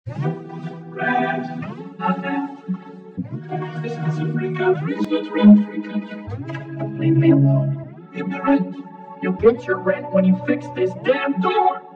Rent, nothing. This is a free country, it's rent-free country. Leave me alone, give me rent. You'll get your rent when you fix this damn door.